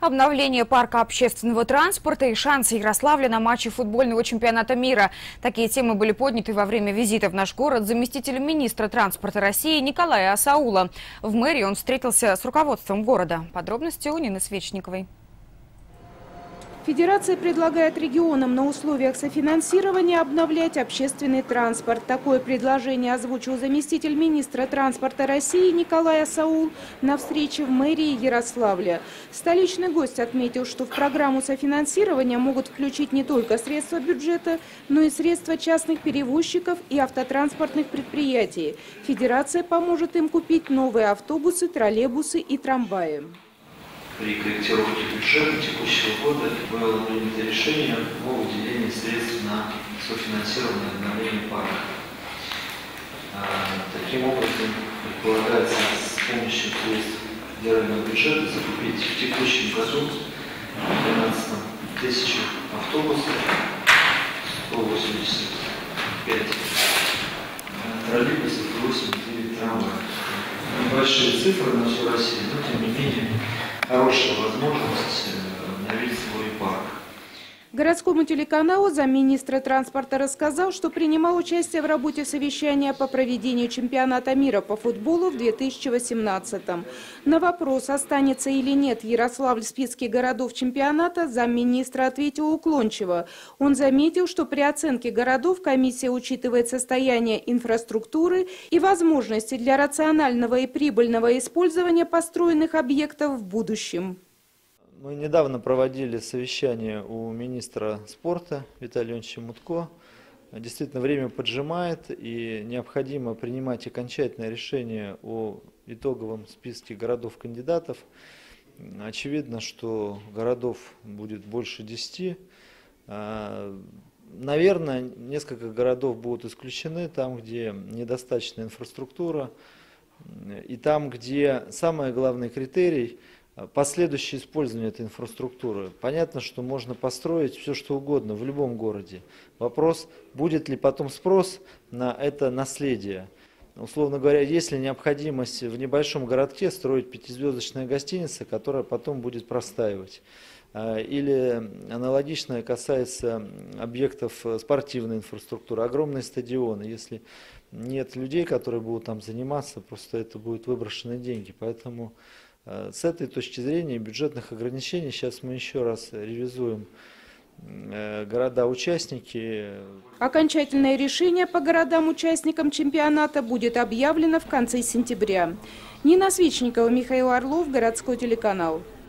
Обновление парка общественного транспорта и шансы Ярославля на матче футбольного чемпионата мира. Такие темы были подняты во время визита в наш город заместителем министра транспорта России Николая Асаула. В мэрии он встретился с руководством города. Подробности у Нины Свечниковой. Федерация предлагает регионам на условиях софинансирования обновлять общественный транспорт. Такое предложение озвучил заместитель министра транспорта России Николай Асаул на встрече в мэрии Ярославля. Столичный гость отметил, что в программу софинансирования могут включить не только средства бюджета, но и средства частных перевозчиков и автотранспортных предприятий. Федерация поможет им купить новые автобусы, троллейбусы и трамваи. При корректировке бюджета текущего года было принято решение о выделении средств на софинансирование обновления парка. Таким образом, предполагается с помощью средств федерального бюджета закупить в текущем году 12 тысяч автобусов, 185 троллейбусов и 89 трамваев. Небольшие цифры на всю Россию, но тем не менее хорошая возможность обновить свой парк. Городскому телеканалу замминистра транспорта рассказал, что принимал участие в работе совещания по проведению чемпионата мира по футболу в 2018-м. На вопрос, останется или нет Ярославль в списке городов чемпионата, замминистра ответил уклончиво. Он заметил, что при оценке городов комиссия учитывает состояние инфраструктуры и возможности для рационального и прибыльного использования построенных объектов в будущем. Мы недавно проводили совещание у министра спорта Виталия Леонидовича Мутко. Действительно, время поджимает, и необходимо принимать окончательное решение о итоговом списке городов-кандидатов. Очевидно, что городов будет больше 10. Наверное, несколько городов будут исключены, там, где недостаточная инфраструктура, и там, где самый главный критерий – последующее использование этой инфраструктуры. Понятно, что можно построить все, что угодно в любом городе. Вопрос, будет ли потом спрос на это наследие. Условно говоря, есть ли необходимость в небольшом городке строить пятизвездочная гостиница, которая потом будет простаивать. Или аналогичное касается объектов спортивной инфраструктуры, огромные стадионы. Если нет людей, которые будут там заниматься, просто это будут выброшенные деньги. Поэтому с этой точки зрения бюджетных ограничений сейчас мы еще раз ревизуем города-участники. Окончательное решение по городам-участникам чемпионата будет объявлено в конце сентября. Нина Свечникова, Михаил Орлов, городской телеканал.